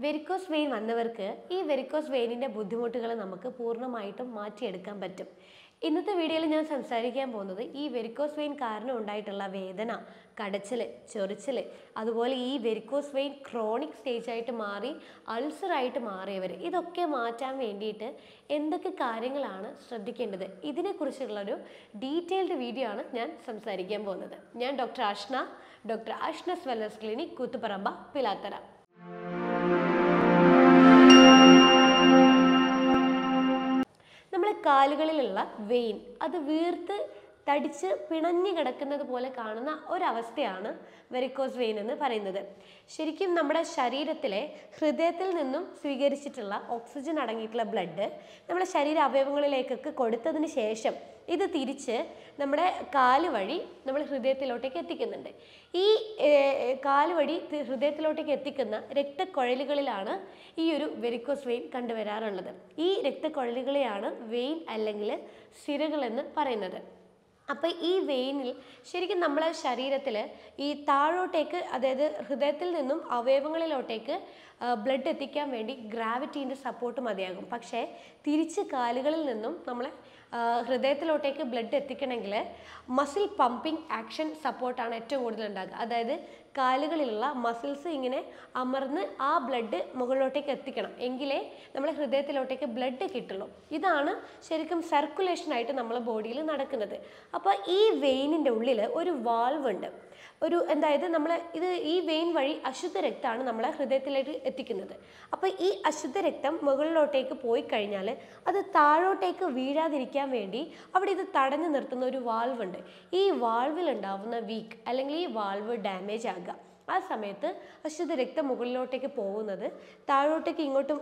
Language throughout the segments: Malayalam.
വെരിക്കോസ് വെയിൻ വന്നവർക്ക് ഈ വെരിക്കോസ് വെയിനിൻ്റെ ബുദ്ധിമുട്ടുകൾ നമുക്ക് പൂർണ്ണമായിട്ടും മാറ്റിയെടുക്കാൻ പറ്റും. ഇന്നത്തെ വീഡിയോയിൽ ഞാൻ സംസാരിക്കാൻ പോകുന്നത് ഈ വെരിക്കോസ് വെയിൻ കാരണം ഉണ്ടായിട്ടുള്ള വേദന, കടച്ചിൽ, ചൊറിച്ചിൽ, അതുപോലെ ഈ വെരിക്കോസ് വെയിൻ ക്രോണിക് സ്റ്റേജായിട്ട് മാറി അൾസറായിട്ട് മാറിയവർ, ഇതൊക്കെ മാറ്റാൻ വേണ്ടിയിട്ട് എന്തൊക്കെ കാര്യങ്ങളാണ് ശ്രദ്ധിക്കേണ്ടത്, ഇതിനെക്കുറിച്ചുള്ളൊരു ഡീറ്റെയിൽഡ് വീഡിയോ ആണ് ഞാൻ സംസാരിക്കാൻ പോകുന്നത്. ഞാൻ doctor Ashnas wellness clinic, Koothuparamba, Pilathara. നമ്മളെ കാലുകളിലുള്ള വെയിൻ അത് വീർത്ത് തടിച്ച് പിണഞ്ഞു കിടക്കുന്നത് പോലെ കാണുന്ന ഒരവസ്ഥയാണ് വെരിക്കോസ് വെയിൻ എന്ന് പറയുന്നത്. ശരിക്കും നമ്മുടെ ശരീരത്തിലെ ഹൃദയത്തിൽ നിന്നും സ്വീകരിച്ചിട്ടുള്ള ഓക്സിജൻ അടങ്ങിയിട്ടുള്ള ബ്ലഡ് നമ്മുടെ ശരീര അവയവങ്ങളിലേക്കൊക്കെ കൊടുത്തതിന് ശേഷം ഇത് തിരിച്ച് നമ്മുടെ കാല് വഴി നമ്മൾ ഹൃദയത്തിലോട്ടേക്ക് എത്തിക്കുന്നുണ്ട്. ഈ കാല് വഴി ഹൃദയത്തിലോട്ടേക്ക് എത്തിക്കുന്ന രക്തക്കുഴലുകളിലാണ് ഈ ഒരു വെരിക്കോസ് വെയിൻ കണ്ടുവരാറുള്ളത്. ഈ രക്തക്കുഴലുകളെയാണ് വെയിൻ അല്ലെങ്കിൽ സിരകളെന്ന് പറയുന്നത്. അപ്പോൾ ഈ വെയിനിൽ ശരിക്കും നമ്മളെ ശരീരത്തിൽ ഈ താഴോട്ടേക്ക്, അതായത് ഹൃദയത്തിൽ നിന്നും അവയവങ്ങളിലോട്ടേക്ക് ബ്ലഡ് എത്തിക്കാൻ വേണ്ടി ഗ്രാവിറ്റീൻ്റെ സപ്പോർട്ട് മതിയാകും. പക്ഷേ തിരിച്ച് കാലുകളിൽ നിന്നും നമ്മളെ ഹൃദയത്തിലോട്ടേക്ക് ബ്ലഡ് എത്തിക്കണമെങ്കിൽ മസിൽ പമ്പിങ് ആക്ഷൻ സപ്പോർട്ടാണ് ഏറ്റവും കൂടുതൽ ഉണ്ടാകുക. അതായത് കാലുകളിലുള്ള മസിൽസ് ഇങ്ങനെ അമർന്ന് ആ ബ്ലഡ് മുകളിലോട്ടേക്ക് എത്തിക്കണം, എങ്കിലേ നമ്മളെ ഹൃദയത്തിലോട്ടേക്ക് ബ്ലഡ് കിട്ടുള്ളൂ. ഇതാണ് ശരിക്കും സർക്കുലേഷനായിട്ട് നമ്മളെ ബോഡിയിൽ നടക്കുന്നത്. അപ്പോൾ ഈ വെയിനിൻ്റെ ഉള്ളിൽ ഒരു വാൾവ് ഉണ്ട്. അതായത് ഈ വെയിൻ വഴി അശുദ്ധ രക്തമാണ് നമ്മളെ ഹൃദയത്തിലേക്ക് എത്തിക്കുന്നത്. അപ്പോൾ ഈ അശുദ്ധ രക്തം മുകളിലോട്ടേക്ക് പോയി കഴിഞ്ഞാൽ അത് താഴോട്ടേക്ക് വീഴാതിരിക്കാൻ വേണ്ടി അവിടെ ഇത് തടഞ്ഞു നിർത്തുന്ന ഒരു വാൾവ് ഉണ്ട്. ഈ വാൾവിൽ ഉണ്ടാവുന്ന വീക്ക് അല്ലെങ്കിൽ ഈ വാൾവ് ഡാമേജ് ആകുക, ആ സമയത്ത് അശുദ്ധ രക്തം മുകളിലോട്ടേക്ക് പോകുന്നത് താഴോട്ടേക്ക് ഇങ്ങോട്ടും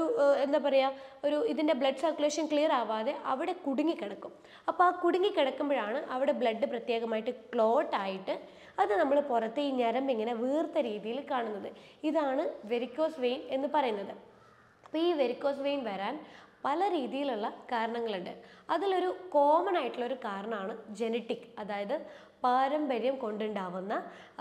ഇതിൻ്റെ ബ്ലഡ് സർക്കുലേഷൻ ക്ലിയർ ആവാതെ അവിടെ കുടുങ്ങിക്കിടക്കും. അപ്പോൾ ആ കുടുങ്ങിക്കിടക്കുമ്പോഴാണ് അവിടെ ബ്ലഡ് പ്രത്യേകമായിട്ട് ക്ലോട്ടായിട്ട് അത് നമ്മൾ പുറത്ത് ഈ ഞരമ്പ് ഇങ്ങനെ വീർത്ത രീതിയിൽ കാണുന്നത്. ഇതാണ് വെരിക്കോസ് വെയിൻ എന്ന് പറയുന്നത്. അപ്പോൾ ഈ വെരിക്കോസ് വെയിൻ വരാൻ പല രീതിയിലുള്ള കാരണങ്ങളുണ്ട്. അതിലൊരു കോമൺ ആയിട്ടുള്ളൊരു കാരണമാണ് ജനറ്റിക്, അതായത് പാരമ്പര്യം കൊണ്ടുണ്ടാവുന്ന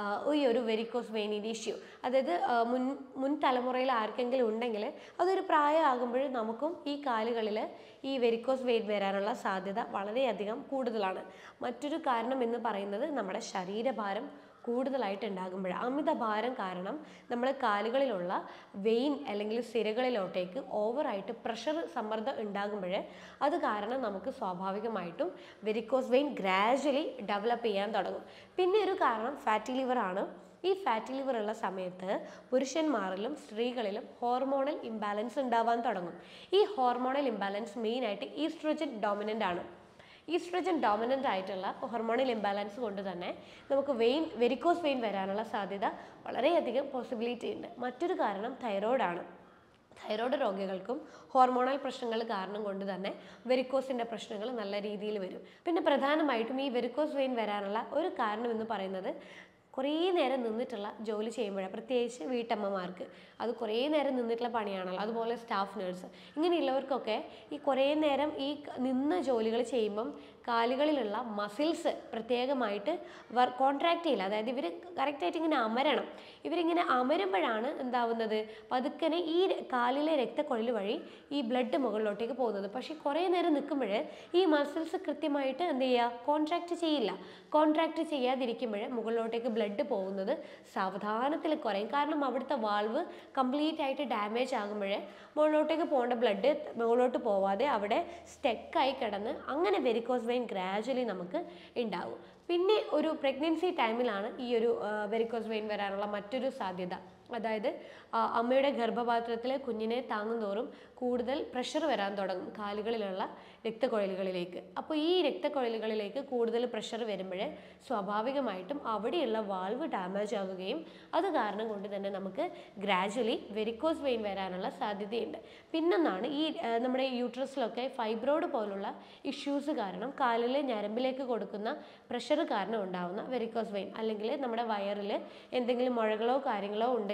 ഈ ഒരു വെരിക്കോസ് വെയിനിൻ്റെ ഇഷ്യൂ. അതായത് മുൻ തലമുറയിൽ ആർക്കെങ്കിലും ഉണ്ടെങ്കിൽ അതൊരു പ്രായമാകുമ്പോൾ നമുക്കും ഈ കാലുകളിൽ ഈ വെരിക്കോസ് വെയിൻ വരാനുള്ള സാധ്യത വളരെയധികം കൂടുതലാണ്. മറ്റൊരു കാരണം എന്ന് പറയുന്നത് നമ്മുടെ ശരീരഭാരം കൂടുതലായിട്ട് ഉണ്ടാകുമ്പോഴാണ്. അമിതഭാരം കാരണം നമ്മുടെ കാലുകളിലുള്ള വെയിൻ അല്ലെങ്കിൽ സിരകളിലോട്ടേക്ക് ഓവറായിട്ട് സമ്മർദ്ദം ഉണ്ടാകുമ്പോൾ അത് കാരണം നമുക്ക് സ്വാഭാവികമായിട്ടും വെരിക്കോസ് വെയിൻ ഗ്രാജ്വലി ഡെവലപ്പ് ചെയ്യാൻ തുടങ്ങും. പിന്നെ ഒരു കാരണം ഫാറ്റി ലിവർ ആണ്. ഈ ഫാറ്റി ലിവർ ഉള്ള സമയത്ത് പുരുഷന്മാരിലും സ്ത്രീകളിലും ഹോർമോണൽ ഇംബാലൻസ് ഉണ്ടാവാൻ തുടങ്ങും. ഈ ഹോർമോണൽ ഇംബാലൻസ് മെയിനായിട്ട് ഈസ്ട്രോജൻ ഡോമിനൻ്റ് ആണ്. ഈസ്ട്രോജൻ ഡോമിനൻ്റ് ആയിട്ടുള്ള ഹോർമോണൽ ഇംബാലൻസ് കൊണ്ട് തന്നെ നമുക്ക് വെരിക്കോസ് വെയിൻ വരാനുള്ള സാധ്യത വളരെയധികം പോസിബിലിറ്റി ഉണ്ട്. മറ്റൊരു കാരണം തൈറോയ്ഡാണ്. തൈറോയ്ഡ് രോഗികൾക്കും ഹോർമോണൽ പ്രശ്നങ്ങൾ കാരണം കൊണ്ട് തന്നെ വെരിക്കോസിൻ്റെ പ്രശ്നങ്ങൾ നല്ല രീതിയിൽ വരും. പിന്നെ പ്രധാനമായിട്ടും ഈ വെരിക്കോസ് വെയിൻ വരാനുള്ള ഒരു കാരണം എന്ന് പറയുന്നത് കുറേ നേരം നിന്നിട്ടുള്ള ജോലി ചെയ്യുമ്പോഴാണ്. പ്രത്യേകിച്ച് വീട്ടമ്മമാർക്ക് അത് കുറേ നേരം നിന്നിട്ടുള്ള പണിയാണല്ലോ. അതുപോലെ സ്റ്റാഫ് നേഴ്സ്, ഇങ്ങനെയുള്ളവർക്കൊക്കെ ഈ കുറേ നേരം ഈ നിന്ന് ജോലികൾ ചെയ്യുമ്പം കാലുകളിലുള്ള മസിൽസ് പ്രത്യേകമായിട്ട് കോൺട്രാക്ട് ചെയ്യില്ല. അതായത് ഇവർ കറക്റ്റായിട്ട് ഇങ്ങനെ അമരണം. ഇവരിങ്ങനെ അമരുമ്പോഴാണ് എന്താവുന്നത്, പതുക്കനെ ഈ കാലിലെ രക്തക്കൊഴൽ വഴി ഈ ബ്ലഡ് മുകളിലോട്ടേക്ക് പോകുന്നത്. പക്ഷേ കുറേ നേരം നിൽക്കുമ്പോൾ ഈ മസിൽസ് കൃത്യമായിട്ട് എന്ത് ചെയ്യുക, കോൺട്രാക്ട് ചെയ്യില്ല. കോൺട്രാക്ട് ചെയ്യാതിരിക്കുമ്പോൾ മുകളിലോട്ടേക്ക് ബ്ലഡ് പോകുന്നത് സാവധാനത്തിൽ കുറയും. കാരണം അവിടുത്തെ വാൾവ് കംപ്ലീറ്റ് ആയിട്ട് ഡാമേജ് ആകുമ്പോൾ മുകളിലോട്ടേക്ക് പോകേണ്ട ബ്ലഡ് മുകളിലോട്ട് പോവാതെ അവിടെ സ്റ്റക്കായി കിടന്ന് അങ്ങനെ വെരിക്കോസ് വെയിൻ ഗ്രാജ്വലി നമുക്ക് ഉണ്ടാവും. പിന്നെ ഒരു പ്രഗ്നൻസി ടൈമിലാണ് ഈ ഒരു വെരിക്കോസ് വെയിൻ വരാനുള്ള മറ്റൊരു സാധ്യത. അതായത് അമ്മയുടെ ഗർഭപാത്രത്തിലെ കുഞ്ഞിനെ താങ്ങുന്തോറും കൂടുതൽ പ്രഷർ വരാൻ തുടങ്ങും കാലുകളിലുള്ള രക്തക്കുഴലുകളിലേക്ക്. അപ്പോൾ ഈ രക്തക്കുഴലുകളിലേക്ക് കൂടുതൽ പ്രഷർ വരുമ്പോൾ സ്വാഭാവികമായിട്ടും അവിടെയുള്ള വാൾവ് ഡാമേജ് ആവുകയും അത് കാരണം കൊണ്ട് തന്നെ നമുക്ക് ഗ്രാജ്വലി വെരിക്കോസ് വെയിൻ വരാനുള്ള സാധ്യതയുണ്ട്. പിന്നൊന്നാണ് ഈ നമ്മുടെ യൂട്രസിലൊക്കെ ഫൈബ്രോയിഡ് പോലുള്ള ഇഷ്യൂസ് കാരണം കാലിലെ ഞരമ്പിലേക്ക് കൊടുക്കുന്ന പ്രഷർ കാരണം ഉണ്ടാവുന്ന വെരിക്കോസ് വെയിൻ, അല്ലെങ്കിൽ നമ്മുടെ വയറിൽ എന്തെങ്കിലും മുഴകളോ കാര്യങ്ങളോ ഉണ്ടെങ്കിൽ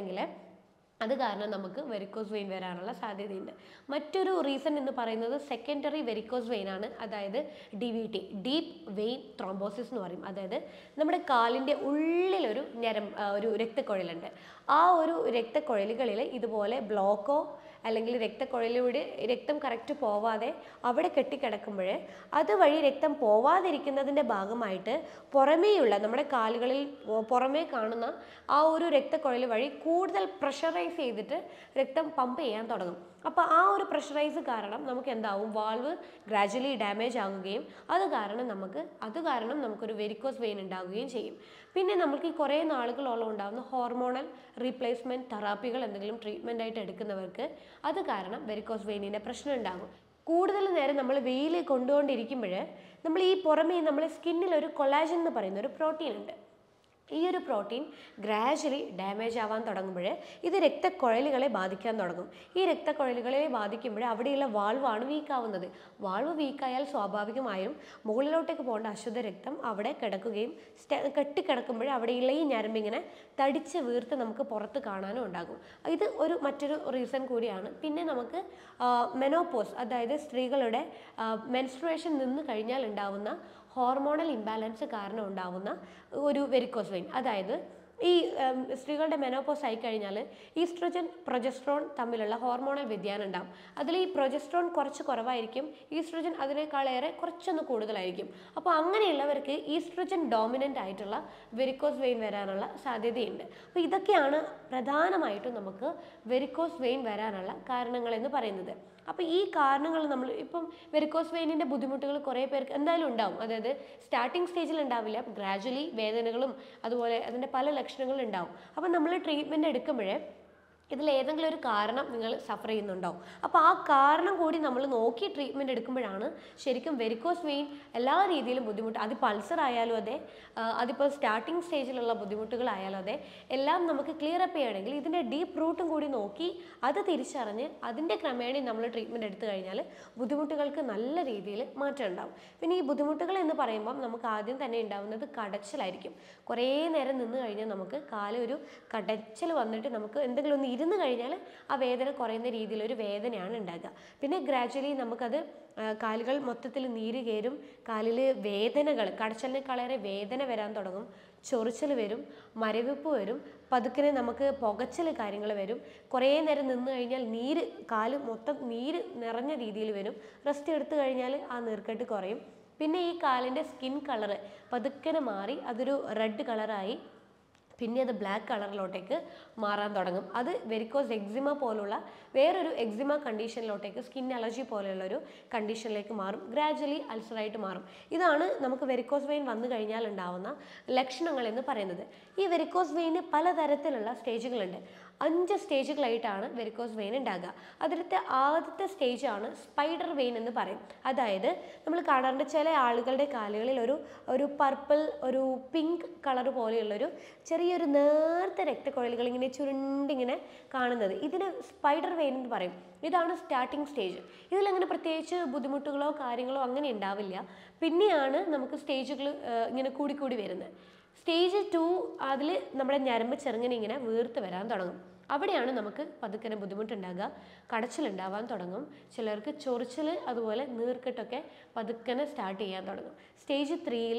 അത് കാരണം നമുക്ക് വെരിക്കോസ് വെയിൻ വരാനുള്ള സാധ്യതയുണ്ട്. മറ്റൊരു റീസൺ എന്ന് പറയുന്നത് സെക്കൻഡറി വെരിക്കോസ് വെയിൻ ആണ്. അതായത് DVT, ഡീപ്പ് വെയിൻ ത്രോംബോസിസ് എന്ന് പറയും. അതായത് നമ്മുടെ കാലിൻ്റെ ഉള്ളിലൊരു ഒരു രക്തക്കുഴലുണ്ട്. ആ ഒരു രക്തക്കുഴലുകളിൽ ഇതുപോലെ ബ്ലോക്കോ അല്ലെങ്കിൽ രക്തക്കുഴലിലൂടെ രക്തം കറക്റ്റ് പോവാതെ അവിടെ കെട്ടിക്കിടക്കുമ്പോൾ അതുവഴി രക്തം പോവാതിരിക്കുന്നതിൻ്റെ ഭാഗമായിട്ട് പുറമേയുള്ള നമ്മുടെ കാലുകളിൽ പുറമേ കാണുന്ന ആ ഒരു രക്തക്കുഴൽ വഴി കൂടുതൽ പ്രഷറൈസ് ചെയ്തിട്ട് രക്തം പമ്പ് ചെയ്യാൻ തുടങ്ങും. അപ്പോൾ ആ ഒരു പ്രഷറൈസ് കാരണം നമുക്ക് എന്താവും, വാൾവ് ഗ്രാജുവലി ഡാമേജ് ആകുകയും അത് കാരണം നമുക്കൊരു വെരിക്കോസ് വെയിൻ ഉണ്ടാകുകയും ചെയ്യും. പിന്നെ നമുക്ക് ഈ കുറേ നാളുകളോളം ഉണ്ടാകുന്ന ഹോർമോണൽ റീപ്ലേസ്മെൻറ്റ് തെറാപ്പികൾ എന്തെങ്കിലും ട്രീറ്റ്മെൻ്റ് ആയിട്ട് എടുക്കുന്നവർക്ക് അത് കാരണം വെരിക്കോസ് വെയിനിൻ്റെ പ്രശ്നം ഉണ്ടാകും. കൂടുതൽ നേരം നമ്മൾ വെയിൽ കൊണ്ടുകൊണ്ടിരിക്കുമ്പോൾ നമ്മൾ ഈ പുറമേ നമ്മളെ സ്കിന്നിൽ ഒരു കൊളാജൻ എന്ന് പറയുന്ന ഒരു പ്രോട്ടീൻ ഉണ്ട്. ഈ ഒരു പ്രോട്ടീൻ ഗ്രാജുവലി ഡാമേജ് ആവാൻ തുടങ്ങുമ്പോൾ ഇത് രക്തക്കുഴലുകളെ ബാധിക്കാൻ തുടങ്ങും. ഈ രക്തക്കുഴലുകളെ ബാധിക്കുമ്പോൾ അവിടെയുള്ള വാൾവാണ് വീക്കാവുന്നത്. വാൾവ് വീക്കായാൽ സ്വാഭാവികമായും മുകളിലോട്ടേക്ക് പോകേണ്ട അശുദ്ധ രക്തം അവിടെ കിടക്കുകയും കെട്ടിക്കിടക്കുമ്പോൾ അവിടെയുള്ള ഈ ഞരമ്പിങ്ങനെ തടിച്ച് വീർത്ത് നമുക്ക് പുറത്ത് കാണാനും ഉണ്ടാകും. ഇത് മറ്റൊരു റീസൺ കൂടിയാണ്. പിന്നെ നമുക്ക് മെനോപോസ്, അതായത് സ്ത്രീകളുടെ മെൻസ്ട്രുവേഷൻ നിന്ന് കഴിഞ്ഞാൽ ഉണ്ടാവുന്ന ഹോർമോണൽ ഇംബാലൻസ് കാരണം ഉണ്ടാവുന്ന ഒരു വെരിക്കോസ് വെയിൻ. അതായത് ഈ സ്ത്രീകളുടെ മെനോപോസ് ആയിക്കഴിഞ്ഞാൽ ഈസ്ട്രോജൻ പ്രൊജസ്ട്രോൺ തമ്മിലുള്ള ഹോർമോണൽ വ്യതിയാനം ഉണ്ടാകും. അതിൽ ഈ പ്രൊജസ്ട്രോൺ കുറച്ച് കുറവായിരിക്കും, ഈസ്ട്രോജൻ അതിനേക്കാളേറെ കുറച്ചൊന്ന് കൂടുതലായിരിക്കും. അപ്പോൾ അങ്ങനെയുള്ളവർക്ക് ഈസ്ട്രോജൻ ഡോമിനൻ്റ് ആയിട്ടുള്ള വെരിക്കോസ് വെയിൻ വരാനുള്ള സാധ്യതയുണ്ട്. അപ്പോൾ ഇതൊക്കെയാണ് പ്രധാനമായിട്ടും നമുക്ക് വെരിക്കോസ് വെയിൻ വരാനുള്ള കാരണങ്ങളെന്ന് പറയുന്നത്. അപ്പോൾ ഈ കാരണങ്ങൾ നമ്മൾ ഇപ്പം വെരിക്കോസ് വെയിനിൻ്റെ ബുദ്ധിമുട്ടുകൾ കുറേ പേർക്ക് എന്തായാലും ഉണ്ടാവും. അതായത് സ്റ്റാർട്ടിങ് സ്റ്റേജിൽ ഉണ്ടാവില്ല, ഗ്രാജുവലി വേദനകളും അതുപോലെ അതിൻ്റെ പല ലക്ഷണങ്ങളും ഉണ്ടാവും. അപ്പം നമ്മൾ ട്രീറ്റ്മെൻറ്റ് എടുക്കുമ്പോഴേ ഇതിലേതെങ്കിലും ഒരു കാരണം നിങ്ങൾ സഫർ ചെയ്യുന്നുണ്ടോ, അപ്പോൾ ആ കാരണം കൂടി നമ്മൾ നോക്കി ട്രീറ്റ്മെൻറ്റ് എടുക്കുമ്പോഴാണ് ശരിക്കും വെരിക്കോസ് വെയിൻ എല്ലാ രീതിയിലും ബുദ്ധിമുട്ട്, അതിപ്പോൾ അൾസർ ആയാലും അതെ, അതിപ്പോൾ സ്റ്റാർട്ടിങ് സ്റ്റേജിലുള്ള ബുദ്ധിമുട്ടുകളായാലും അതെ, എല്ലാം നമുക്ക് ക്ലിയർ അപ്പ് ചെയ്യണമെങ്കിൽ ഇതിൻ്റെ ഡീപ്പ് റൂട്ടും കൂടി നോക്കി അത് തിരിച്ചറിഞ്ഞ് അതിൻ്റെ ക്രമേണ നമ്മൾ ട്രീറ്റ്മെൻറ്റ് എടുത്തു കഴിഞ്ഞാൽ ബുദ്ധിമുട്ടുകൾക്ക് നല്ല രീതിയിൽ മാറ്റം ഉണ്ടാവും. പിന്നെ ഈ ബുദ്ധിമുട്ടുകൾ എന്ന് പറയുമ്പം നമുക്ക് ആദ്യം തന്നെ ഉണ്ടാകുന്നത് കടച്ചിലായിരിക്കും. കുറേ നേരം നിന്ന് കഴിഞ്ഞാൽ നമുക്ക് കാലൊരു കടച്ചിൽ വന്നിട്ട് നമുക്ക് എന്തെങ്കിലും ഒന്ന് ഇരുന്ന് കഴിഞ്ഞാൽ ആ വേദന കുറയുന്ന രീതിയിലൊരു വേദനയാണ് ഉണ്ടാകുക. പിന്നെ ഗ്രാജുവലി നമുക്കത് കാലുകൾ മൊത്തത്തിൽ നീര് കയറും, കാലിൽ വേദനകൾ, കടച്ചലിനേക്കാളേറെ വേദന വരാൻ തുടങ്ങും, ചൊറിച്ചൽ വരും, മരവിപ്പ് വരും, പതുക്കെ നമുക്ക് പുകച്ചൽ കാര്യങ്ങൾ വരും. കുറേ നേരം നിന്ന് കഴിഞ്ഞാൽ കാല് മൊത്തം നീര് നിറഞ്ഞ രീതിയിൽ വരും. റെസ്റ്റ് എടുത്തു കഴിഞ്ഞാൽ ആ നീർക്കെട്ട് കുറയും. പിന്നെ ഈ കാലിൻ്റെ സ്കിൻ കളറ് പതുക്കെ മാറി അതൊരു റെഡ് കളറായി പിന്നെ അത് ബ്ലാക്ക് കളറിലോട്ടേക്ക് മാറാൻ തുടങ്ങും. അത് വെരിക്കോസ് എക്സിമ പോലുള്ള വേറൊരു എക്സിമ കണ്ടീഷനിലോട്ടേക്ക്, സ്കിൻ അലർജി പോലെയുള്ളൊരു കണ്ടീഷനിലേക്ക് മാറും, ഗ്രാജുവലി അൾസറായിട്ട് മാറും. ഇതാണ് നമുക്ക് വെരിക്കോസ് വെയിൻ വന്നു കഴിഞ്ഞാൽ ഉണ്ടാവുന്ന ലക്ഷണങ്ങൾ എന്ന് പറയുന്നത്. ഈ വെരിക്കോസ് വെയിന് പലതരത്തിലുള്ള സ്റ്റേജുകളുണ്ട്. 5 സ്റ്റേജുകളായിട്ടാണ് വെരിക്കോസ് വെയിൻ ഉണ്ടാകുക. അതിലത്തെ ആദ്യത്തെ സ്റ്റേജാണ് സ്പൈഡർ വെയിൻ എന്ന് പറയും. അതായത് നമ്മൾ കാണാറുണ്ട് ചില ആളുകളുടെ കാലുകളിൽ ഒരു പർപ്പിൾ, ഒരു പിങ്ക് കളർ പോലെയുള്ളൊരു ചെറിയൊരു നേർത്ത രക്തക്കുഴലുകൾ ഇങ്ങനെ ചുരുണ്ടിങ്ങനെ കാണുന്നത്, ഇതിന് സ്പൈഡർ വെയിൻ എന്ന് പറയും. ഇതാണ് സ്റ്റാർട്ടിങ് സ്റ്റേജ്. ഇതിലങ്ങനെ പ്രത്യേകിച്ച് ബുദ്ധിമുട്ടുകളോ കാര്യങ്ങളോ അങ്ങനെ ഉണ്ടാവില്ല. പിന്നെയാണ് നമുക്ക് സ്റ്റേജുകൾ ഇങ്ങനെ കൂടിക്കൂടി വരുന്നത്. സ്റ്റേജ് 2 അതിൽ നമ്മുടെ ഞരമ്പ് ചെറുങ്ങനെ ഇങ്ങനെ വീർത്ത് വരാൻ തുടങ്ങും. അവിടെയാണ് നമുക്ക് പതുക്കെ ബുദ്ധിമുട്ടുണ്ടാകുക, കടച്ചിലുണ്ടാവാൻ തുടങ്ങും, ചിലർക്ക് ചൊറിച്ചിൽ അതുപോലെ നീർക്കെട്ടൊക്കെ പതുക്കെ സ്റ്റാർട്ട് ചെയ്യാൻ തുടങ്ങും. സ്റ്റേജ് 3ൽ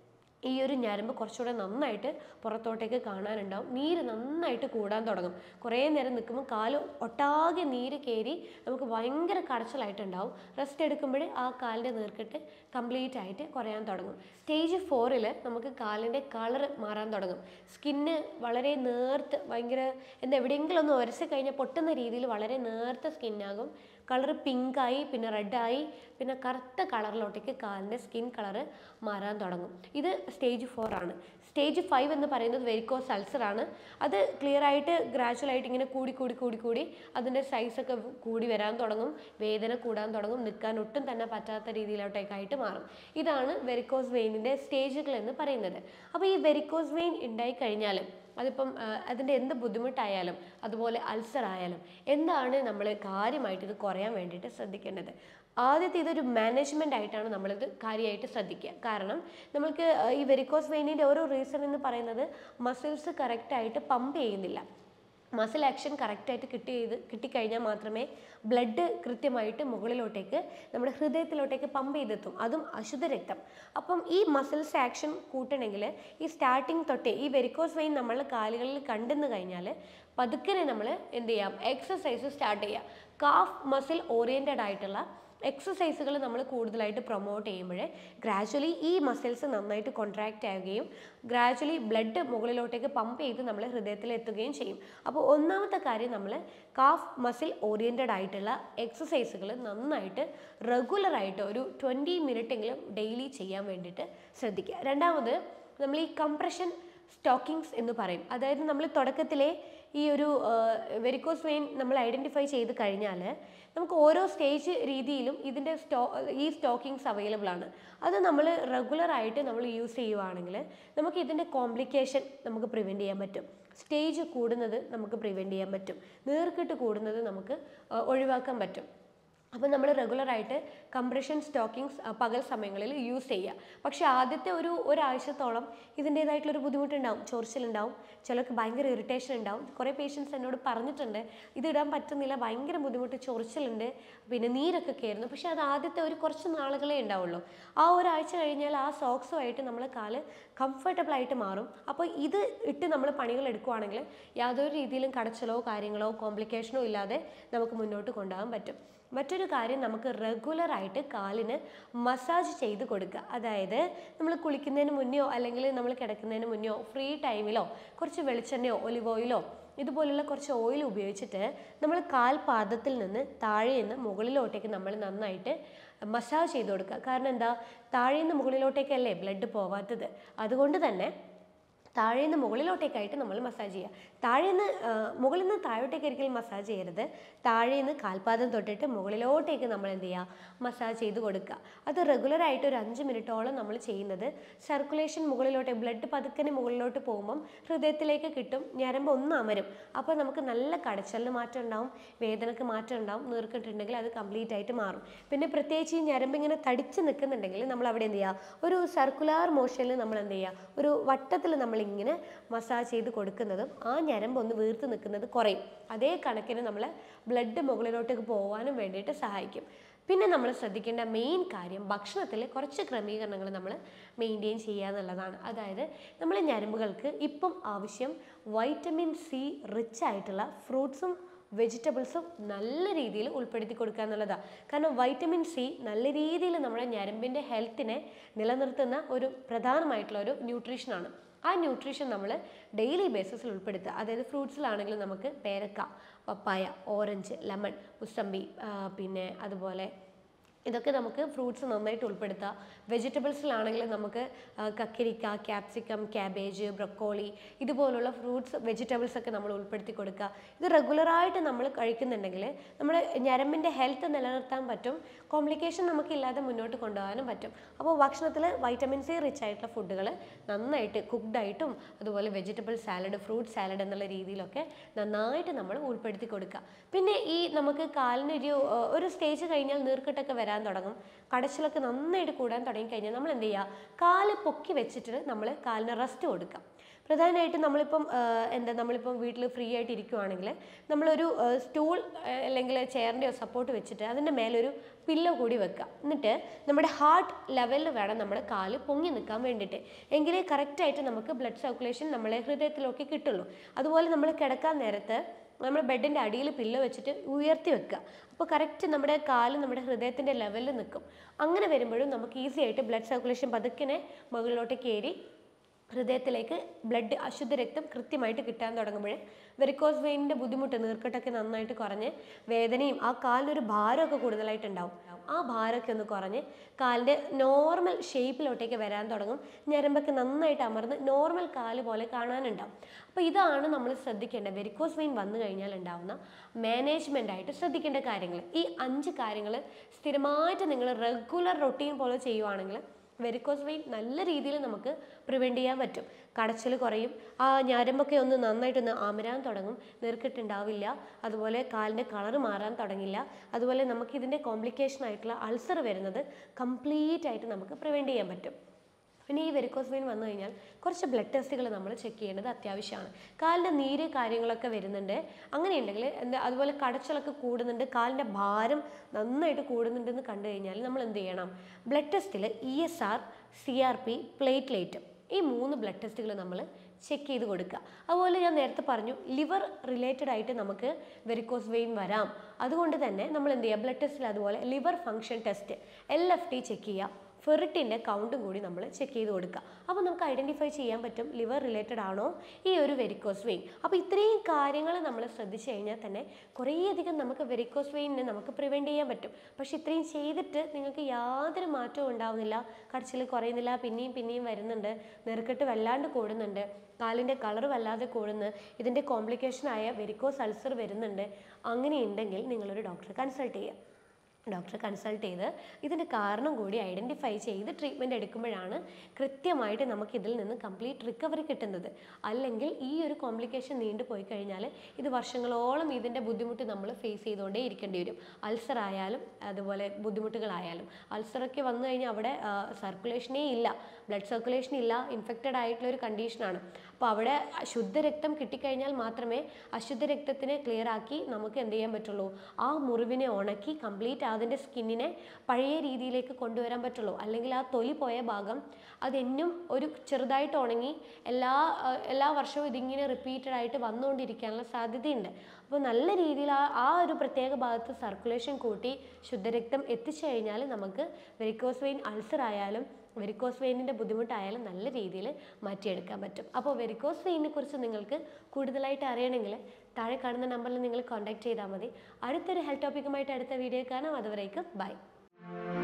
ഈ ഒരു ഞരമ്പ് കുറച്ചുകൂടെ നന്നായിട്ട് പുറത്തോട്ടേക്ക് കാണാനുണ്ടാവും, നീര് നന്നായിട്ട് കൂടാൻ തുടങ്ങും. കുറേ നേരം നിൽക്കുമ്പോൾ കാല് ഒട്ടാകെ നീര് കയറി നമുക്ക് ഭയങ്കര കടച്ചിലായിട്ടുണ്ടാവും. റെസ്റ്റ് എടുക്കുമ്പോൾ ആ കാലിൻ്റെ നീർക്കെട്ട് കംപ്ലീറ്റ് ആയിട്ട് കുറയാൻ തുടങ്ങും. സ്റ്റേജ് 4ൽ നമുക്ക് കാലിൻ്റെ കളർ മാറാൻ തുടങ്ങും. സ്കിന്ന് വളരെ നേർത്ത് ഭയങ്കര എവിടെയെങ്കിലും ഒന്ന് ഉരಸಿ കഴിഞ്ഞാൽ പൊട്ടുന്ന രീതിയിൽ വളരെ നേർത്ത സ്കിന്നാകും. കളർ പിങ്കായി, പിന്നെ റെഡായി, പിന്നെ കറുത്ത കളറിലോട്ടേക്ക് കാലിൻ്റെ സ്കിൻ കളറ് മാറാൻ തുടങ്ങും. ഇത് സ്റ്റേജ് 4 ആണ്. സ്റ്റേജ് 5 എന്ന് പറയുന്നത് വെരിക്കോസ് അൾസർ ആണ്. അത് ക്ലിയർ ആയിട്ട് ഗ്രാജുവലായിട്ട് ഇങ്ങനെ കൂടി അതിൻ്റെ സൈസൊക്കെ കൂടി വരാൻ തുടങ്ങും, വേദന കൂടാൻ തുടങ്ങും, നിൽക്കാൻ ഒട്ടും തന്നെ പറ്റാത്ത രീതിയിലോട്ടേക്കായിട്ട് മാറും. ഇതാണ് വെരിക്കോസ് വെയിനിൻ്റെ സ്റ്റേജുകൾ എന്ന് പറയുന്നത്. അപ്പോൾ ഈ വെരിക്കോസ് വെയിൻ ഉണ്ടായിക്കഴിഞ്ഞാൽ അതിപ്പം അതിൻ്റെ എന്ത് ബുദ്ധിമുട്ടായാലും അതുപോലെ അൾസർ ആയാലും എന്താണ് നമ്മൾ കാര്യമായിട്ട് ഇത് കുറയാൻ വേണ്ടിയിട്ട് ശ്രദ്ധിക്കേണ്ടത്? ആദ്യത്തെ ഇതൊരു മാനേജ്മെൻ്റ് ആയിട്ടാണ് നമ്മളിത് കാര്യമായിട്ട് ശ്രദ്ധിക്കുക. കാരണം നമ്മൾക്ക് ഈ വെരിക്കോസ് വെയിനിൻ്റെ ഓരോ റീസൺ എന്ന് പറയുന്നത് മസിൽസ് കറക്റ്റായിട്ട് പമ്പ് ചെയ്യുന്നില്ല. മസിൽ ആക്ഷൻ കറക്റ്റായിട്ട് കിട്ടിക്കഴിഞ്ഞാൽ മാത്രമേ ബ്ലഡ് കൃത്യമായിട്ട് മുകളിലോട്ടേക്ക് നമ്മുടെ ഹൃദയത്തിലോട്ടേക്ക് പമ്പ് ചെയ്തെത്തും, അതും അശുദ്ധ രക്തം. അപ്പം ഈ മസിൽസ് ആക്ഷൻ കൂട്ടണമെങ്കിൽ ഈ സ്റ്റാർട്ടിങ് തൊട്ടേ ഈ വെരിക്കോസ് വെയിൻ നമ്മൾ കാലുകളിൽ കണ്ടെന്ന് കഴിഞ്ഞാൽ പതുക്കനെ നമ്മൾ എന്ത് ചെയ്യാം, എക്സസൈസ് സ്റ്റാർട്ട് ചെയ്യുക. കാഫ് മസിൽ ഓറിയൻറ്റഡ് ആയിട്ടുള്ള എക്സസൈസുകൾ നമ്മൾ കൂടുതലായിട്ട് പ്രൊമോട്ട് ചെയ്യുമ്പോൾ ഗ്രാജ്വലി ഈ മസിൽസ് നന്നായിട്ട് കോൺട്രാക്റ്റ് ആവുകയും ഗ്രാജ്വലി ബ്ലഡ് മുകളിലോട്ടേക്ക് പമ്പ് ചെയ്ത് നമ്മൾ ഹൃദയത്തിൽ എത്തുകയും ചെയ്യും. അപ്പോൾ ഒന്നാമത്തെ കാര്യം, നമ്മൾ കാഫ് മസിൽ ഓറിയൻറ്റഡ് ആയിട്ടുള്ള എക്സസൈസുകൾ നന്നായിട്ട് റെഗുലറായിട്ട് ഒരു 20 മിനിറ്റെങ്കിലും ഡെയിലി ചെയ്യാൻ വേണ്ടിയിട്ട് ശ്രദ്ധിക്കുക. രണ്ടാമത്, നമ്മൾ ഈ കംപ്രഷൻ സ്റ്റോക്കിങ്സ് എന്ന് പറയും. അതായത് നമ്മൾ തുടക്കത്തിലെ ഈ ഒരു വെരിക്കോസ് വെയിൻ നമ്മൾ ഐഡൻറ്റിഫൈ ചെയ്ത് കഴിഞ്ഞാൽ നമുക്ക് ഓരോ സ്റ്റേജ് രീതിയിലും ഇതിൻ്റെ ഈ സ്റ്റോക്കിങ്സ് അവൈലബിൾ ആണ്. അത് നമ്മൾ റെഗുലറായിട്ട് നമ്മൾ യൂസ് ചെയ്യുവാണെങ്കിൽ നമുക്ക് ഇതിൻ്റെ കോംപ്ലിക്കേഷൻ നമുക്ക് പ്രിവെൻറ്റ് ചെയ്യാൻ പറ്റും. സ്റ്റേജ് കൂടുന്നത് നമുക്ക് പ്രിവെൻറ്റ് ചെയ്യാൻ പറ്റും. നീർക്കെട്ട് കൂടുന്നത് നമുക്ക് ഒഴിവാക്കാൻ പറ്റും. അപ്പോൾ നമ്മൾ റെഗുലറായിട്ട് കംപ്രഷൻ സ്റ്റോക്കിങ്സ് പകൽ സമയങ്ങളിൽ യൂസ് ചെയ്യുക. പക്ഷേ ആദ്യത്തെ ഒരാഴ്ചത്തോളം ഇതിൻ്റേതായിട്ടുള്ളൊരു ബുദ്ധിമുട്ടുണ്ടാവും, ചൊറിച്ചിലുണ്ടാവും, ചിലർക്ക് ഭയങ്കര ഇറിറ്റേഷൻ ഉണ്ടാവും. കുറേ പേഷ്യൻസ് എന്നോട് പറഞ്ഞിട്ടുണ്ട് ഇതിടാൻ പറ്റുന്നില്ല, ഭയങ്കര ബുദ്ധിമുട്ട്, ചൊറിച്ചിലുണ്ട്, പിന്നെ നീരൊക്കെ കയറുന്നു. പക്ഷേ അത് ആദ്യത്തെ കുറച്ച് നാളുകളേ ഉണ്ടാവുള്ളൂ. ആ ഒരാഴ്ച കഴിഞ്ഞാൽ ആ സോക്സുമായിട്ട് നമ്മൾ കാല് കംഫർട്ടബിൾ ആയിട്ട് മാറും. അപ്പോൾ ഇത് ഇട്ട് നമ്മൾ പണികൾ എടുക്കുകയാണെങ്കിൽ യാതൊരു രീതിയിലും കടച്ചിലോ കാര്യങ്ങളോ കോംപ്ലിക്കേഷനോ ഇല്ലാതെ നമുക്ക് മുന്നോട്ട് കൊണ്ടുപോകാൻ പറ്റും. മറ്റൊരു കാര്യം, നമുക്ക് റെഗുലറായിട്ട് കാലിന് മസാജ് ചെയ്ത് കൊടുക്കുക. അതായത് നമ്മൾ കുളിക്കുന്നതിന് മുന്നെയോ അല്ലെങ്കിൽ നമ്മൾ കിടക്കുന്നതിന് മുന്നെയോ ഫ്രീ ടൈമിലോ കുറച്ച് വെളിച്ചെണ്ണയോ ഒലിവ് ഓയിലോ ഇതുപോലുള്ള കുറച്ച് ഓയിൽ ഉപയോഗിച്ചിട്ട് നമ്മൾ കാൽപാദത്തിൽ നിന്ന് താഴെ നിന്ന് മുകളിലോട്ടേക്ക് നമ്മൾ നന്നായിട്ട് മസാജ് ചെയ്ത് കൊടുക്കുക. കാരണം എന്താ, താഴെ നിന്ന് മുകളിലോട്ടേക്കല്ലേ ബ്ലഡ് പോവാത്തത്. അതുകൊണ്ട് തന്നെ താഴെ നിന്ന് മുകളിലോട്ടേക്കായിട്ട് നമ്മൾ മസാജ് ചെയ്യുക. മുകളിൽ നിന്ന് താഴോട്ടേക്ക് ഒരിക്കലും മസാജ് ചെയ്യരുത്. താഴെ നിന്ന് കാൽപാദം തൊട്ടിട്ട് മുകളിലോട്ടേക്ക് നമ്മൾ എന്ത് ചെയ്യുക, മസാജ് ചെയ്ത് കൊടുക്കുക. അത് റെഗുലറായിട്ട് ഒരു 5 മിനിറ്റോളം നമ്മൾ ചെയ്യുന്നത് സർക്കുലേഷൻ മുകളിലോട്ട്, ബ്ലഡ് പതുക്കനെ മുകളിലോട്ട് പോകുമ്പം ഹൃദയത്തിലേക്ക് കിട്ടും, ഞരമ്പ് ഒന്ന് അമരും. അപ്പോൾ നമുക്ക് നല്ല കടച്ചലിന് മാറ്റം ഉണ്ടാവും, വേദനക്ക് മാറ്റം ഉണ്ടാവും, നീർക്കിട്ടുണ്ടെങ്കിൽ അത് കംപ്ലീറ്റ് ആയിട്ട് മാറും. പിന്നെ പ്രത്യേകിച്ച് ഈ ഞരമ്പ് ഇങ്ങനെ തടിച്ച് നിൽക്കുന്നുണ്ടെങ്കിൽ നമ്മൾ അവിടെ എന്ത് ചെയ്യുക, ഒരു സർക്കുലാർ മോഷനിൽ നമ്മൾ എന്ത് ചെയ്യുക, ഒരു വട്ടത്തിൽ നമ്മളിങ്ങനെ മസാജ് ചെയ്ത് കൊടുക്കുന്നതും ആ ഞരമ്പ് ഒന്ന് വീർത്ത് നിൽക്കുന്നത് കുറയും. അതേ കണക്കിന് നമ്മൾ ബ്ലഡ് മുകളിലോട്ടേക്ക് പോകാനും വേണ്ടിയിട്ട് സഹായിക്കും. പിന്നെ നമ്മൾ ശ്രദ്ധിക്കേണ്ട മെയിൻ കാര്യം, ഭക്ഷണത്തിൽ കുറച്ച് ക്രമീകരണങ്ങൾ നമ്മൾ മെയിൻറ്റെയിൻ ചെയ്യുക എന്നുള്ളതാണ്. അതായത് നമ്മൾ ഞരമ്പുകൾക്ക് ഇപ്പം ആവശ്യം വൈറ്റമിൻ സി റിച്ച് ആയിട്ടുള്ള ഫ്രൂട്ട്സും വെജിറ്റബിൾസും നല്ല രീതിയിൽ ഉൾപ്പെടുത്തി കൊടുക്കുക എന്നുള്ളതാണ്. കാരണം വൈറ്റമിൻ സി നല്ല രീതിയിൽ നമ്മുടെ ഞരമ്പിൻ്റെ ഹെൽത്തിനെ നിലനിർത്തുന്ന ഒരു പ്രധാനമായിട്ടുള്ള ഒരു ന്യൂട്രീഷനാണ്. ആ ന്യൂട്രീഷൻ നമ്മൾ ഡെയിലി ബേസിസിൽ ഉൾപ്പെടുത്തുക. അതായത് ഫ്രൂട്ട്സിലാണെങ്കിൽ നമുക്ക് പേരക്ക, പപ്പായ, ഓറഞ്ച്, ലെമൺ, മുസമ്പി, പിന്നെ അതുപോലെ ഇതൊക്കെ നമുക്ക് ഫ്രൂട്ട്സ് നന്നായിട്ട് ഉൾപ്പെടുത്തുക. വെജിറ്റബിൾസിലാണെങ്കിൽ നമുക്ക് കക്കിരിക്ക, ക്യാപ്സിക്കം, ക്യാബേജ്, ബ്രൊക്കോളി ഇതുപോലുള്ള ഫ്രൂട്ട്സ് വെജിറ്റബിൾസ് ഒക്കെ നമ്മൾ ഉൾപ്പെടുത്തി കൊടുക്കുക. ഇത് റെഗുലറായിട്ട് നമ്മൾ കഴിക്കുന്നുണ്ടെങ്കിൽ നമ്മൾ ഞരമ്പിൻ്റെ ഹെൽത്ത് നിലനിർത്താൻ പറ്റും, കോംപ്ലിക്കേഷൻ നമുക്കില്ലാതെ മുന്നോട്ട് കൊണ്ടുപോകാനും പറ്റും. അപ്പോൾ ഭക്ഷണത്തിൽ വൈറ്റമിൻ സി റിച്ച് ആയിട്ടുള്ള ഫുഡുകൾ നന്നായിട്ട് കുക്ക്ഡായിട്ടും അതുപോലെ വെജിറ്റബിൾ സാലഡ്, ഫ്രൂട്ട് സാലഡ് എന്നുള്ള രീതിയിലൊക്കെ നന്നായിട്ട് നമ്മൾ ഉൾപ്പെടുത്തി കൊടുക്കുക. പിന്നെ ഈ നമുക്ക് കാലിനൊരു ഒരു സ്റ്റേജ് കഴിഞ്ഞാൽ നീർക്കെട്ടൊക്കെ വരാൻ തുടങ്ങും, കടച്ചിലൊക്കെ നന്നായിട്ട് കൂടാൻ തുടങ്ങിക്കഴിഞ്ഞാൽ നമ്മൾ എന്ത് ചെയ്യുക, കാല് പൊക്കി വെച്ചിട്ട് നമ്മൾ കാലിന് റെസ്റ്റ് കൊടുക്കാം. പ്രധാനമായിട്ടും നമ്മളിപ്പം വീട്ടിൽ ഫ്രീ ആയിട്ട് ഇരിക്കുവാണെങ്കിൽ നമ്മളൊരു സ്റ്റൂൾ അല്ലെങ്കിൽ ചെയറിൻ്റെയോ സപ്പോർട്ട് വെച്ചിട്ട് അതിൻ്റെ മേലൊരു പില്ലോ കൂടി വെക്കുക. എന്നിട്ട് നമ്മുടെ ഹാർട്ട് ലെവലിൽ വേണം നമ്മുടെ കാല് പൊങ്ങി നിൽക്കാൻ വേണ്ടിയിട്ട്. എങ്കിലേ കറക്റ്റായിട്ട് നമുക്ക് ബ്ലഡ് സർക്കുലേഷൻ നമ്മളെ ഹൃദയത്തിലൊക്കെ കിട്ടുള്ളൂ. അതുപോലെ നമ്മൾ കിടക്കാൻ നേരത്ത് നമ്മൾ ബെഡിൻ്റെ അടിയിൽ പില്ലോ വെച്ചിട്ട് ഉയർത്തി വെക്കുക. അപ്പോൾ കറക്റ്റ് നമ്മുടെ കാല് നമ്മുടെ ഹൃദയത്തിൻ്റെ ലെവലിൽ നിൽക്കും. അങ്ങനെ വരുമ്പോഴും നമുക്ക് ഈസി ആയിട്ട് ബ്ലഡ് സർക്കുലേഷൻ പതുക്കനെ മുകളിലോട്ട് കയറി ഹൃദയത്തിലേക്ക് ബ്ലഡ്, അശുദ്ധ രക്തം കൃത്യമായിട്ട് കിട്ടാൻ തുടങ്ങുമ്പോൾ വെരിക്കോസ് വെയിനിൻ്റെ ബുദ്ധിമുട്ട്, നീർക്കെട്ടൊക്കെ നന്നായിട്ട് കുറഞ്ഞ് വേദനയും ആ കാലിനൊരു ഭാരമൊക്കെ കൂടുതലായിട്ടുണ്ടാവും. ആ ഭാരമൊക്കെ ഒന്ന് കുറഞ്ഞ് കാലിൻ്റെ നോർമൽ ഷേപ്പിലോട്ടേക്ക് വരാൻ തുടങ്ങും. ഞരമ്പൊക്കെ നന്നായിട്ട് അമർന്ന് നോർമൽ കാല് പോലെ കാണാനുണ്ടാവും. അപ്പോൾ ഇതാണ് നമ്മൾ ശ്രദ്ധിക്കേണ്ട വെരിക്കോസ് വെയിൻ വന്നു കഴിഞ്ഞാൽ ഉണ്ടാവുന്ന മാനേജ്മെൻറ്റായിട്ട് ശ്രദ്ധിക്കേണ്ട കാര്യങ്ങൾ. ഈ 5 കാര്യങ്ങൾ സ്ഥിരമായിട്ട് നിങ്ങൾ റെഗുലർ റൊട്ടീൻ പോലെ ചെയ്യുവാണെങ്കിൽ വെരിക്കോസ് വെയിൻ നല്ല രീതിയിൽ നമുക്ക് പ്രിവെൻറ്റ് ചെയ്യാൻ പറ്റും. കടച്ചിൽ കുറയും, ആ ഞരമ്പൊക്കെ ഒന്ന് നന്നായിട്ടൊന്ന് അമരാൻ തുടങ്ങും, നീർക്കെട്ടുണ്ടാവില്ല, അതുപോലെ കാലിൻ്റെ കളറ് മാറാൻ തുടങ്ങില്ല. അതുപോലെ നമുക്കിതിൻ്റെ കോംപ്ലിക്കേഷൻ ആയിട്ടുള്ള അൾസർ വരുന്നത് കംപ്ലീറ്റ് ആയിട്ട് നമുക്ക് പ്രിവെൻറ്റ് ചെയ്യാൻ പറ്റും. പിന്നെ ഈ വെരിക്കോസ് വെയിൻ വന്നു കഴിഞ്ഞാൽ കുറച്ച് ബ്ലഡ് ടെസ്റ്റുകൾ നമ്മൾ ചെക്ക് ചെയ്യേണ്ടത് അത്യാവശ്യമാണ്. കാലിൻ്റെ നീര് കാര്യങ്ങളൊക്കെ വരുന്നുണ്ട്, അങ്ങനെയുണ്ടെങ്കിൽ അതുപോലെ കടച്ചിലൊക്കെ കൂടുന്നുണ്ട്, കാലിൻ്റെ ഭാരം നന്നായിട്ട് കൂടുന്നുണ്ടെന്ന് കണ്ടു കഴിഞ്ഞാൽ നമ്മൾ എന്ത് ചെയ്യണം? ബ്ലഡ് ടെസ്റ്റിൽ ESR, CRP, പ്ലേറ്റ്ലേറ്റ് ഈ 3 ബ്ലഡ് ടെസ്റ്റുകൾ നമ്മൾ ചെക്ക് ചെയ്ത് കൊടുക്കുക. അതുപോലെ ഞാൻ നേരത്തെ പറഞ്ഞു ലിവർ റിലേറ്റഡ് ആയിട്ട് നമുക്ക് വെരിക്കോസ് വെയിൻ വരാം. അതുകൊണ്ട് തന്നെ നമ്മൾ എന്ത് ചെയ്യുക? ബ്ലഡ് ടെസ്റ്റിൽ അതുപോലെ liver function test LFT check ചെയ്യുക, ഫെറിറ്റിൻ്റെ കൗണ്ടും കൂടി നമ്മൾ ചെക്ക് ചെയ്ത് കൊടുക്കുക. അപ്പോൾ നമുക്ക് ഐഡൻറ്റിഫൈ ചെയ്യാൻ പറ്റും ലിവർ റിലേറ്റഡ് ആണോ ഈ ഒരു വെരിക്കോസ് വെയിൻ. അപ്പോൾ ഇത്രയും കാര്യങ്ങൾ നമ്മൾ ശ്രദ്ധിച്ചു കഴിഞ്ഞാൽ തന്നെ കുറേയധികം നമുക്ക് വെരിക്കോസ് വെയിനെ നമുക്ക് പ്രിവെൻറ്റ് ചെയ്യാൻ പറ്റും. പക്ഷേ ഇത്രയും ചെയ്തിട്ട് നിങ്ങൾക്ക് യാതൊരു മാറ്റവും ഉണ്ടാവുന്നില്ല, കടച്ചിൽ കുറയുന്നില്ല, പിന്നെയും വരുന്നുണ്ട്, നെറുക്കെട്ട് വല്ലാണ്ട് കൂടുന്നുണ്ട്, കാലിൻ്റെ കളർ വല്ലാതെ കൂടുന്നു, ഇതിൻ്റെ കോംപ്ലിക്കേഷനായ വെരിക്കോസ് അൾസർ വരുന്നുണ്ട്, അങ്ങനെയുണ്ടെങ്കിൽ നിങ്ങളൊരു ഡോക്ടറെ കൺസൾട്ട് ചെയ്യുക. ഡോക്ടറെ കൺസൾട്ട് ചെയ്ത് ഇതിൻ്റെ കാരണം കൂടി ഐഡൻറ്റിഫൈ ചെയ്ത് ട്രീറ്റ്മെൻറ്റ് എടുക്കുമ്പോഴാണ് കൃത്യമായിട്ട് നമുക്ക് ഇതിൽ നിന്ന് കംപ്ലീറ്റ് റിക്കവറി കിട്ടുന്നത്. അല്ലെങ്കിൽ ഈ ഒരു കോംപ്ലിക്കേഷൻ നീണ്ടു പോയി കഴിഞ്ഞാൽ ഇത് വർഷങ്ങളോളം ഇതിൻ്റെ ബുദ്ധിമുട്ട് നമ്മൾ ഫേസ് ചെയ്തുകൊണ്ടേ ഇരിക്കേണ്ടി വരും. അൾസർ ആയാലും അതുപോലെ ബുദ്ധിമുട്ടുകളായാലും. അൾസറൊക്കെ വന്നു കഴിഞ്ഞാൽ അവിടെ സർക്കുലേഷനേ ഇല്ല, ബ്ലഡ് സർക്കുലേഷൻ ഇല്ല, ഇൻഫെക്റ്റഡ് ആയിട്ടുള്ളൊരു കണ്ടീഷനാണ്. അപ്പോൾ അവിടെ ശുദ്ധരക്തം കിട്ടിക്കഴിഞ്ഞാൽ മാത്രമേ അശുദ്ധ രക്തത്തിനെ ക്ലിയർ ആക്കി നമുക്ക് എന്ത് ചെയ്യാൻ പറ്റുള്ളൂ? ആ മുറിവിനെ ഉണക്കി കംപ്ലീറ്റ് അതിൻ്റെ സ്കിന്നിനെ പഴയ രീതിയിലേക്ക് കൊണ്ടുവരാൻ പറ്റുള്ളൂ. അല്ലെങ്കിൽ ആ തൊലി പോയ ഭാഗം അതെന്നും ഒരു ചെറുതായിട്ട് ഉണങ്ങി എല്ലാ വർഷവും ഇതിങ്ങനെ റിപ്പീറ്റഡ് ആയിട്ട് വന്നുകൊണ്ടിരിക്കാനുള്ള സാധ്യതയുണ്ട്. അപ്പോൾ നല്ല രീതിയിൽ ആ ഒരു പ്രത്യേക ഭാഗത്ത് സർക്കുലേഷൻ കൂട്ടി ശുദ്ധരക്തം എത്തിച്ചു കഴിഞ്ഞാൽ നമുക്ക് വെരിക്കോസ് വെയിൻ അൾസർ ആയാലും വെരിക്കോസ് വെയിനിൻ്റെ ബുദ്ധിമുട്ടായാലും നല്ല രീതിയിൽ മാറ്റിയെടുക്കാൻ പറ്റും. അപ്പോൾ വെരിക്കോസ് വെയിനെ കുറിച്ച് നിങ്ങൾക്ക് കൂടുതലായിട്ട് അറിയണമെങ്കിൽ താഴെ കാണുന്ന നമ്പറിൽ നിങ്ങൾ കോൺടാക്ട് ചെയ്താൽ മതി. അടുത്തൊരു ഹെൽത്ത് ടോപ്പിക്കുമായിട്ട് അടുത്ത വീഡിയോ കാണാം. അതുവരേക്കും ബൈ.